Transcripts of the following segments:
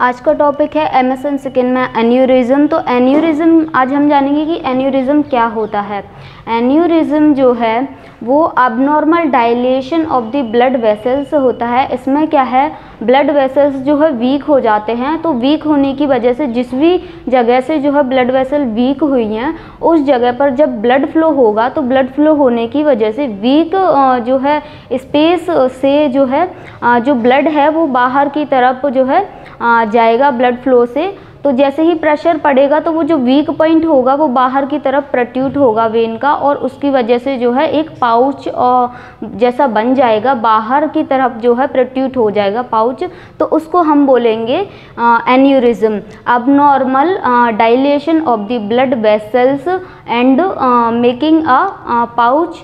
आज का टॉपिक है एमएसएन सेकेंड में एन्यूरिज्म। तो एन्यूरिज्म आज हम जानेंगे कि एन्यूरिज्म क्या होता है। एन्यूरिज्म जो है वो abnormal dilation of the blood vessels होता है। इसमें क्या है, ब्लड वेसल्स जो है वीक हो जाते हैं। तो वीक होने की वजह से जिस भी जगह से जो है ब्लड वेसल वीक हुई हैं उस जगह पर जब ब्लड फ्लो होगा तो ब्लड फ्लो होने की वजह से वीक जो है स्पेस से जो है जो ब्लड है वो बाहर की तरफ जो है जाएगा ब्लड फ्लो से। तो जैसे ही प्रेशर पड़ेगा तो वो जो वीक पॉइंट होगा वो बाहर की तरफ प्रोट्रूड होगा वेन का, और उसकी वजह से जो है एक पाउच जैसा बन जाएगा, बाहर की तरफ जो है प्रोट्रूड हो जाएगा पाउच। तो उसको हम बोलेंगे aneurysm. Abnormal dilation of the blood vessels and making a pouch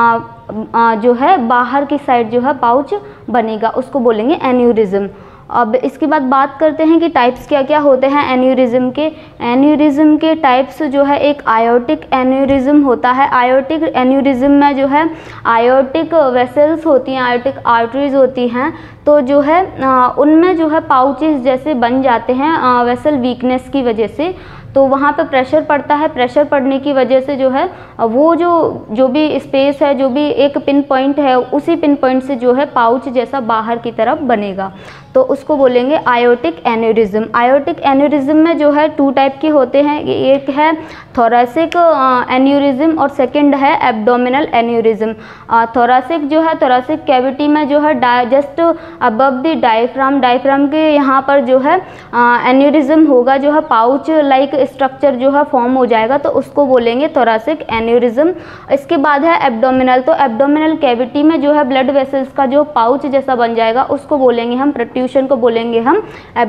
जो है बाहर की साइड जो है पाउच बनेगा, उसको बोलेंगे एन्यूरिज्म। अब इसके बाद बात करते हैं कि टाइप्स क्या क्या होते हैं एन्यूरिज्म के। एन्यूरिज्म के टाइप्स जो है, एक आयोटिक एन्यूरिज्म होता है। आयोटिक एन्यूरिज्म में जो है आयोटिक वेसल्स होती हैं, आयोटिक आर्टरीज होती हैं, तो जो है उनमें जो है पाउचेस जैसे बन जाते हैं वेसल वीकनेस की वजह से। तो वहाँ पे प्रेशर पड़ता है, प्रेशर पड़ने की वजह से जो है वो जो भी स्पेस है, जो भी एक पिन पॉइंट है, उसी पिन पॉइंट से जो है पाउच जैसा बाहर की तरफ बनेगा, तो उसको बोलेंगे आयोटिक एन्यूरिज्म। आयोटिक एन्यूरिज्म में जो है टू टाइप के होते हैं, एक है थोरैसिक एन्यूरिज्म और सेकंड है एब्डोमिनल एन्यूरिज्म। थोरैसिक जो है, थोरैसिक कैविटी में जो है जस्ट अबव द डायफ्राम के यहाँ पर जो है एन्यूरिज्म होगा, जो है पाउच लाइक स्ट्रक्चर जो है फॉर्म हो जाएगा, तो उसको बोलेंगे थोरैसिक एन्यूरिज्म। इसके बाद है एब्डोमिनल। तो एब्डोमिनल कैविटी में जो है ब्लड वेसल्स का जो पाउच जैसा बन जाएगा उसको बोलेंगे हम, प्रोट्रूशन को बोलेंगे हम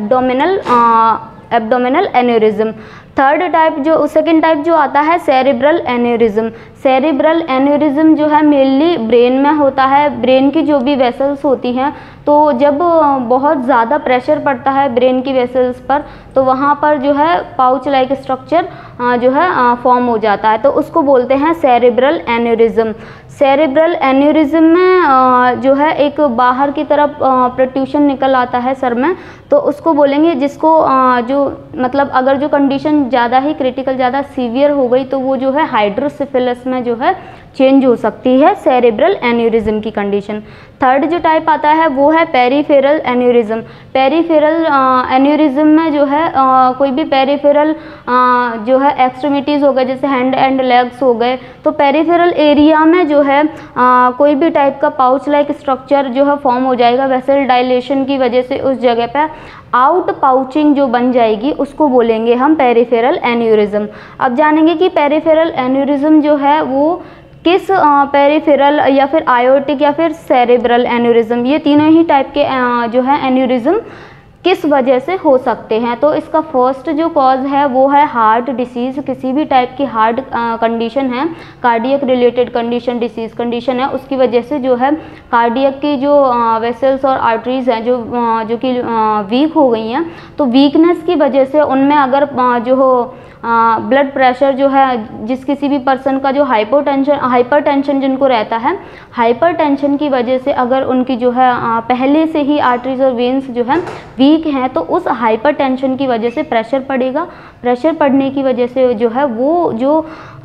एब्डोमिनल एन्यूरिज्म। थर्ड टाइप जो सेकंड टाइप जो आता है सेरिब्रल एन्यूरिज्म। सेरिब्रल एन्यूरिज्म जो है मेनली ब्रेन में होता है। ब्रेन की जो भी वेसल्स होती हैं, तो जब बहुत ज़्यादा प्रेशर पड़ता है ब्रेन की वेसल्स पर तो वहाँ पर जो है पाउच लाइक स्ट्रक्चर जो है फॉर्म हो जाता है, तो उसको बोलते हैं सेरिब्रल एन्यूरिज्म। सेरिब्रल एन्यूरिज्म में जो है एक बाहर की तरफ प्रोट्रूशन निकल आता है सर में, तो उसको बोलेंगे, जिसको जो मतलब अगर जो कंडीशन ज़्यादा ही क्रिटिकल, ज़्यादा सीवियर हो गई तो वो जो है हाइड्रोसिफिलिस में जो है चेंज हो सकती है सेरिब्रल एन्यूरिज्म की कंडीशन। थर्ड जो टाइप आता है वो है पेरिफेरल एन्यूरिज्म। पेरिफेरल एन्यूरिज्म में जो है कोई भी पेरिफेरल जो है एक्सट्रीमिटीज़ हो गए, जैसे हैंड एंड लेग्स हो गए, तो पेरिफेरल एरिया में जो है कोई भी टाइप का पाउच लाइक स्ट्रक्चर जो है फॉर्म हो जाएगा वेसल डायलेशन की वजह से। उस जगह पर आउट पाउचिंग जो बन जाएगी उसको बोलेंगे हम पेरिफेरल एन्यूरिज्म। अब जानेंगे कि पेरिफेरल एन्यूरिज्म जो है वो किस पेरिफेरल या फिर आयोटिक या फिर सेरिब्रल एन्यूरिज्म, ये तीनों ही टाइप के जो है एन्यूरिज्म किस वजह से हो सकते हैं। तो इसका फर्स्ट जो कॉज है वो है हार्ट डिसीज़। किसी भी टाइप की हार्ट कंडीशन है, cardiac related condition, disease condition है, उसकी वजह से जो है कार्डियक की जो वेसल्स और आर्टरीज हैं जो कि वीक हो गई हैं, तो वीकनेस की वजह से उनमें अगर जो हो ब्लड प्रेशर जो है, जिस किसी भी पर्सन का जो हाइपरटेंशन जिनको रहता है, हाइपरटेंशन की वजह से अगर उनकी जो है पहले से ही आर्टरीज और वेन्स जो है वीक हैं, तो उस हाइपरटेंशन की वजह से प्रेशर पड़ेगा। प्रेशर पड़ने की वजह से जो है वो जो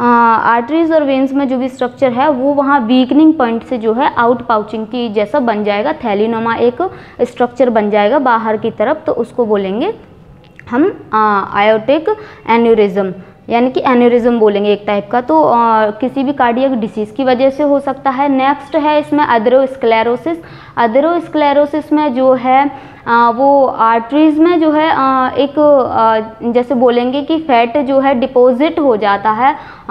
आर्टरीज और वेन्स में जो भी स्ट्रक्चर है वो वहाँ वीकनिंग पॉइंट से जो है आउट पाउचिंग की जैसा बन जाएगा, थैलीनोमा एक स्ट्रक्चर बन जाएगा बाहर की तरफ, तो उसको बोलेंगे हम आयोटिक एन्यूरिज्म, यानी कि एन्यूरिज्म बोलेंगे एक टाइप का। तो किसी भी कार्डियक डिसीज़ की वजह से हो सकता है। नेक्स्ट है इसमें एथेरोस्क्लेरोसिस। एथेरोस्क्लेरोसिस में जो है वो आर्टरीज में जो है एक जैसे बोलेंगे कि फैट जो है डिपॉजिट हो जाता है,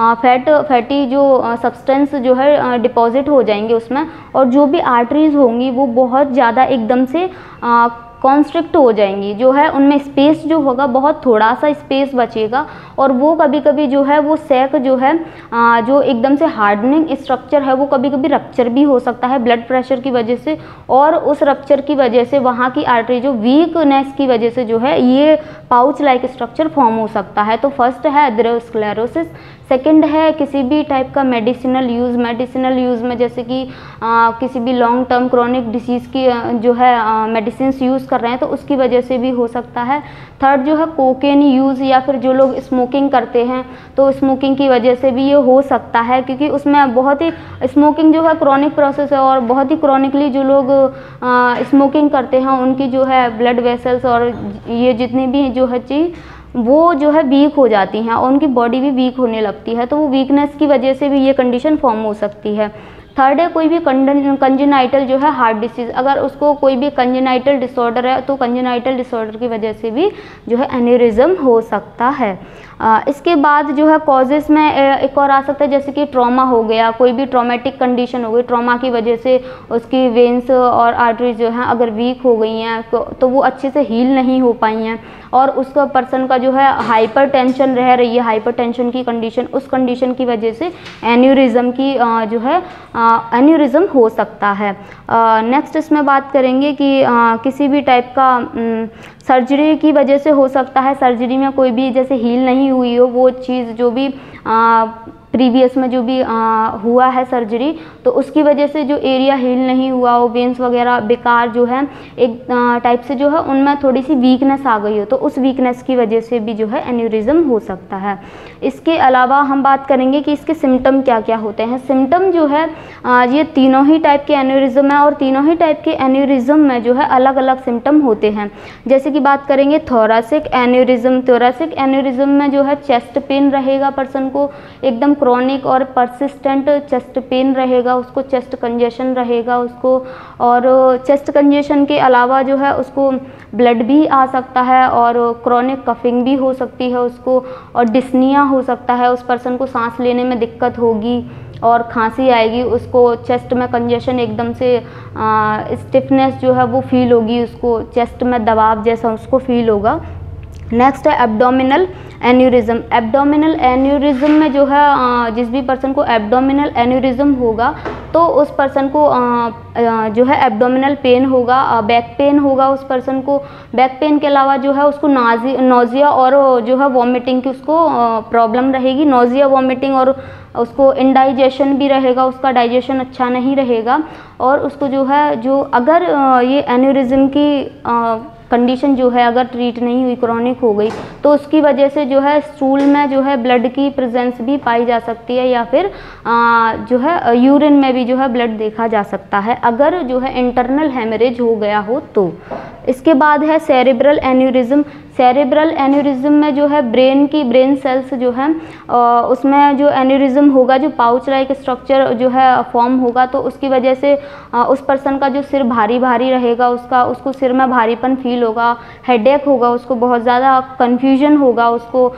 फैटी जो सब्सटेंस जो है डिपॉजिट हो जाएंगे उसमें, और जो भी आर्टरीज होंगी वो बहुत ज़्यादा एकदम से कॉन्स्ट्रिक्ट हो जाएंगी, जो है उनमें स्पेस जो होगा बहुत थोड़ा सा स्पेस बचेगा, और वो कभी कभी जो है वो सैक जो है जो एकदम से हार्डनिंग स्ट्रक्चर है वो कभी कभी रप्चर भी हो सकता है ब्लड प्रेशर की वजह से, और उस रप्चर की वजह से वहाँ की आर्टरी जो वीकनेस की वजह से जो है ये पाउच लाइक स्ट्रक्चर फॉर्म हो सकता है। तो फर्स्ट है एथेरोस्क्लेरोसिस। सेकंड है किसी भी टाइप का मेडिसिनल यूज़ में जैसे कि किसी भी लॉन्ग टर्म क्रोनिक डिसीज़ की जो है मेडिसिन यूज़ कर रहे हैं तो उसकी वजह से भी हो सकता है। थर्ड जो है कोकेन यूज़, या फिर जो लोग स्मोकिंग करते हैं तो स्मोकिंग की वजह से भी ये हो सकता है, क्योंकि उसमें बहुत ही स्मोकिंग जो है क्रॉनिक प्रोसेस है और बहुत ही क्रॉनिकली जो लोग स्मोकिंग करते हैं उनकी जो है ब्लड वेसल्स और ये जितनी भी जो है चीज़ वो जो है वीक हो जाती हैं और उनकी बॉडी भी वीक होने लगती है, तो वो वीकनेस की वजह से भी ये कंडीशन फॉर्म हो सकती है। थर्ड है कोई भी कंजेनाइटल जो है हार्ट डिसीज़, अगर उसको कोई भी कंजेनाइटल डिसऑर्डर है तो कंजेनाइटल डिसऑर्डर की वजह से भी जो है एन्यूरिज्म हो सकता है। इसके बाद जो है कॉजेज़ में एक और आ सकता है, जैसे कि ट्रॉमा हो गया, कोई भी ट्रॉमेटिक कंडीशन हो गई, ट्रॉमा की वजह से उसकी वेन्स और आर्टरीज जो हैं अगर वीक हो गई हैं तो वो अच्छे से हील नहीं हो पाई हैं और उसका पर्सन का जो है हाइपर टेंशन रह रही है, हाइपर टेंशन की कंडीशन, उस कंडीशन की वजह से एन्यूरिज्म की जो है एन्यूरिज्म हो सकता है। नेक्स्ट इसमें बात करेंगे कि किसी भी टाइप का सर्जरी की वजह से हो सकता है, सर्जरी में कोई भी जैसे हील नहीं हुई हो वो चीज़ जो भी प्रीवियस में जो भी हुआ है सर्जरी, तो उसकी वजह से जो एरिया हील नहीं हुआ हो, वेन्स वगैरह बेकार जो है एक टाइप से जो है उनमें थोड़ी सी वीकनेस आ गई हो, तो उस वीकनेस की वजह से भी जो है एन्यूरिज्म हो सकता है। इसके अलावा हम बात करेंगे कि इसके सिम्टम क्या क्या होते हैं। सिम्टम जो है ये तीनों ही टाइप के एन्यूरिज्म है और तीनों ही टाइप के एन्यूरिज्म में जो है अलग अलग सिम्टम होते हैं। जैसे कि बात करेंगे थोरैसिक एन्यूरिज्म, थोरैसिक एन्यूरिज्म में जो है चेस्ट पेन रहेगा, पर्सन को एकदम क्रॉनिक और परसिस्टेंट चेस्ट पेन रहेगा, उसको चेस्ट कंजेशन रहेगा उसको, और चेस्ट कंजेशन के अलावा जो है उसको ब्लड भी आ सकता है और क्रॉनिक कफिंग भी हो सकती है उसको, और डिस्निया हो सकता है, उस पर्सन को सांस लेने में दिक्कत होगी और खांसी आएगी, उसको चेस्ट में कंजेशन एकदम से स्टिफनेस जो है वो फील होगी, उसको चेस्ट में दबाव जैसा उसको फील होगा। नेक्स्ट है एब्डोमिनल एन्यूरिज्म। एब्डोमिनल एन्यूरिज्म में जो है जिस भी पर्सन को एब्डोमिनल एन्यूरिज्म होगा तो उस पर्सन को जो है एब्डोमिनल पेन होगा, बैक पेन होगा उस पर्सन को, बैक पेन के अलावा जो है उसको नोजिया और जो है वॉमिटिंग की उसको प्रॉब्लम रहेगी, नोजिया वॉमिटिंग, और उसको इंडाइजेशन भी रहेगा, उसका डाइजेशन अच्छा नहीं रहेगा, और उसको जो है जो अगर ये एन्यूरिज्म की कंडीशन जो है अगर ट्रीट नहीं हुई, क्रॉनिक हो गई, तो उसकी वजह से जो है स्टूल में जो है ब्लड की प्रेजेंस भी पाई जा सकती है, या फिर जो है यूरिन में भी जो है ब्लड देखा जा सकता है अगर जो है इंटरनल हेमरेज हो गया हो तो। इसके बाद है सेरेब्रल एन्यूरिज्म। सेरेब्रल एन्यूरिज्म में जो है ब्रेन सेल्स जो है उसमें जो एन्यूरिज्म होगा, जो पाउच लाइक स्ट्रक्चर जो है फॉर्म होगा, तो उसकी वजह से उस पर्सन का जो सिर भारी भारी रहेगा, उसको सिर में भारीपन फील होगा, हेडेक होगा, उसको बहुत ज़्यादा कन्फ्यूजन होगा उसको,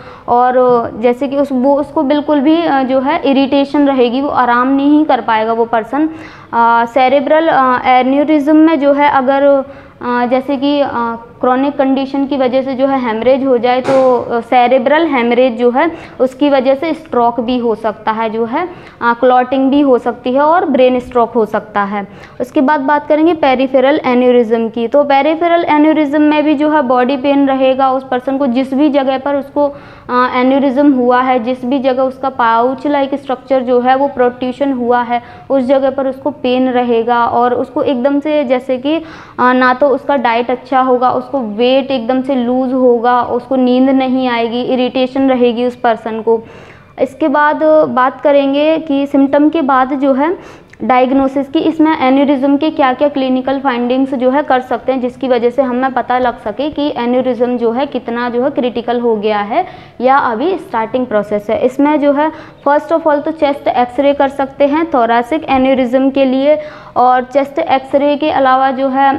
और जैसे कि उसको बिल्कुल भी जो है इरिटेशन रहेगी, वो आराम नहीं कर पाएगा वो पर्सन। सेरेब्रल एन्यूरिज्म में जो है अगर जैसे कि क्रॉनिक कंडीशन की वजह से जो है हेमरेज हो जाए तो सेरेब्रल हेमरेज जो है उसकी वजह से स्ट्रोक भी हो सकता है, जो है क्लॉटिंग भी हो सकती है और ब्रेन स्ट्रोक हो सकता है। उसके बाद बात करेंगे पेरिफेरल एन्यूरिज्म की। तो पेरिफेरल एन्यूरिज्म में भी जो है बॉडी पेन रहेगा, उस पर्सन को जिस भी जगह पर उसको एन्यूरिज्म हुआ है, जिस भी जगह उसका पाउच लाइक स्ट्रक्चर जो है वो प्रोट्रूशन हुआ है, उस जगह पर उसको पेन रहेगा, और उसको एकदम से जैसे कि ना तो उसका डाइट अच्छा होगा, उसको वेट एकदम से लूज़ होगा, उसको नींद नहीं आएगी, इरिटेशन रहेगी उस पर्सन को। इसके बाद बात करेंगे कि सिम्टम के बाद जो है डायग्नोसिस की, इसमें एन्यूरिज्म के क्या क्या क्लिनिकल फाइंडिंग्स जो है कर सकते हैं जिसकी वजह से हमें पता लग सके कि एन्यूरिज्म जो है कितना जो है क्रिटिकल हो गया है या अभी स्टार्टिंग प्रोसेस है। इसमें जो है फर्स्ट ऑफ ऑल तो चेस्ट एक्सरे कर सकते हैं थोरैसिक एन्यूरिज्म के लिए, और चेस्ट एक्सरे के अलावा जो है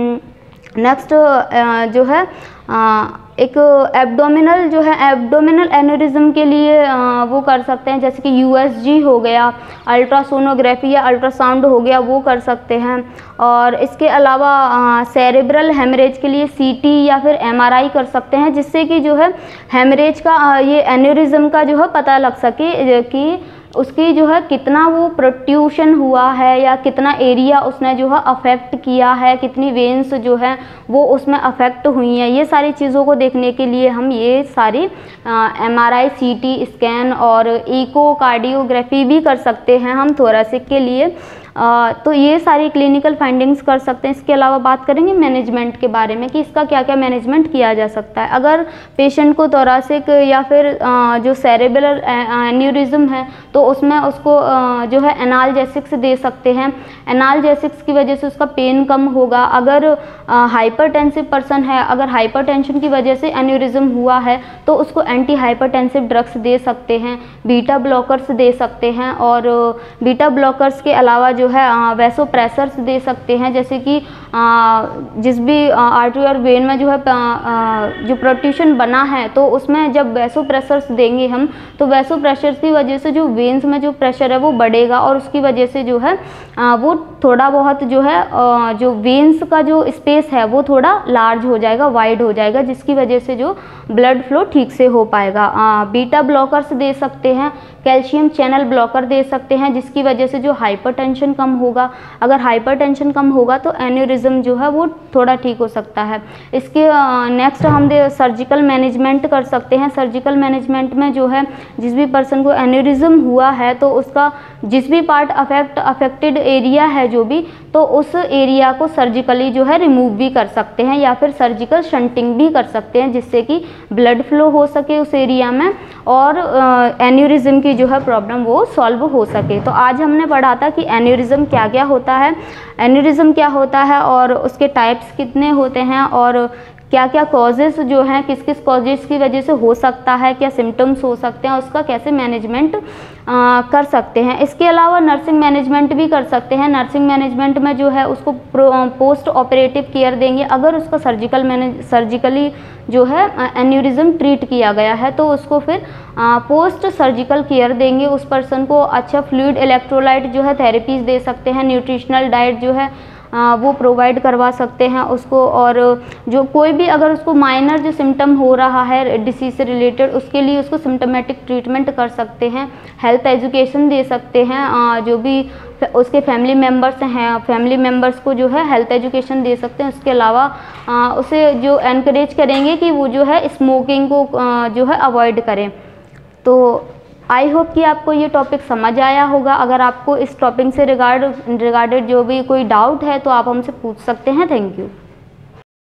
नेक्स्ट जो है एक एब्डोमिनल जो है एब्डोमिनल एन्यूरिज्म के लिए वो कर सकते हैं, जैसे कि यूएसजी हो गया, अल्ट्रासोनोग्राफी या अल्ट्रासाउंड हो गया, वो कर सकते हैं। और इसके अलावा सेरेब्रल हेमरेज के लिए सीटी या फिर एमआरआई कर सकते हैं, जिससे कि जो है हेमरेज का ये एन्यूरिज्म का जो है पता लग सके कि उसकी जो है कितना वो प्रोट्रूशन हुआ है या कितना एरिया उसने जो है अफेक्ट किया है, कितनी वेन्स जो है वो उसमें अफेक्ट हुई हैं, ये सारी चीज़ों को देखने के लिए हम ये सारी MRI, CT स्कैन और इकोकार्डियोग्राफी भी कर सकते हैं हम थोरेसिक के लिए। तो ये सारी क्लिनिकल फाइंडिंग्स कर सकते हैं। इसके अलावा बात करेंगे मैनेजमेंट के बारे में कि इसका क्या क्या मैनेजमेंट किया जा सकता है। अगर पेशेंट को थोरेसिक या फिर जो सेरेब्रल एन्यूरिज्म है तो उसमें उसको जो है एनाल्जेसिक्स दे सकते हैं। एनाल्जेसिक्स की वजह से उसका पेन कम होगा। अगर हाइपरटेंसिव पर्सन है, अगर हाइपरटेंशन की वजह से एन्यूरिज्म हुआ है तो उसको एंटी हाइपरटेंसिव ड्रग्स दे सकते हैं, बीटा ब्लॉकर्स दे सकते हैं। और बीटा ब्लॉकर्स के अलावा जो है वैसोप्रेसर्स दे सकते हैं, जैसे कि जिस भी आर्टरी और वेन में जो है जो प्रोट्रूशन बना है तो उसमें जब वैसोप्रेसर्स देंगे हम तो वैसोप्रेसर्स की वजह से जो वेन्स में जो प्रेशर है वो बढ़ेगा और उसकी वजह से जो है वो थोड़ा बहुत जो है जो वेन्स का जो स्पेस है वो थोड़ा लार्ज हो जाएगा, वाइड हो जाएगा, जिसकी वजह से जो ब्लड फ्लो ठीक से हो पाएगा। बीटा ब्लॉकर्स दे सकते हैं, कैल्शियम चैनल ब्लॉकर दे सकते हैं, जिसकी वजह से जो हाइपरटेंशन कम होगा। अगर हाइपरटेंशन कम होगा तो एन्यूरिज्म जो है वो थोड़ा ठीक हो सकता है। इसके नेक्स्ट हम सर्जिकल मैनेजमेंट कर सकते हैं। सर्जिकल मैनेजमेंट में जो है जिस भी पर्सन को एन्यूरिज्म हुआ है तो उसका जिस भी पार्ट अफेक्टेड एरिया है जो भी, तो उस एरिया को सर्जिकली जो है रिमूव भी कर सकते हैं या फिर सर्जिकल शंटिंग भी कर सकते हैं, जिससे कि ब्लड फ्लो हो सके उस एरिया में और एन्यूरिज्म की जो है प्रॉब्लम वो सॉल्व हो सके। तो आज हमने पढ़ा था कि एन्यूरिज्म क्या क्या होता है, एन्यूरिज्म क्या होता है और उसके टाइप्स कितने होते हैं और क्या क्या कॉजेज़ जो हैं, किस किस कॉजेज़ की वजह से हो सकता है, क्या सिम्टम्स हो सकते हैं, उसका कैसे मैनेजमेंट कर सकते हैं। इसके अलावा नर्सिंग मैनेजमेंट भी कर सकते हैं। नर्सिंग मैनेजमेंट में जो है उसको पोस्ट ऑपरेटिव केयर देंगे। अगर उसका सर्जिकली जो है एन्यूरिज्म ट्रीट किया गया है तो उसको फिर पोस्ट सर्जिकल केयर देंगे। उस पर्सन को अच्छा फ्लूइड इलेक्ट्रोलाइट जो है थेरेपीज दे सकते हैं, न्यूट्रिशनल डाइट जो है वो प्रोवाइड करवा सकते हैं उसको। और जो कोई भी अगर उसको माइनर जो सिम्टम हो रहा है डिसीज से रिलेटेड, उसके लिए उसको सिम्टोमेटिक ट्रीटमेंट कर सकते हैं, हेल्थ एजुकेशन दे सकते हैं। जो भी उसके फैमिली मेम्बर्स हैं, फैमिली मेम्बर्स को जो है हेल्थ एजुकेशन दे सकते हैं। उसके अलावा उसे जो एनकरेज करेंगे कि वो जो है स्मोकिंग को जो है अवॉइड करें। तो आई होप कि आपको ये टॉपिक समझ आया होगा। अगर आपको इस टॉपिक से रिगार्डेड जो भी कोई डाउट है तो आप हमसे पूछ सकते हैं। Thank you.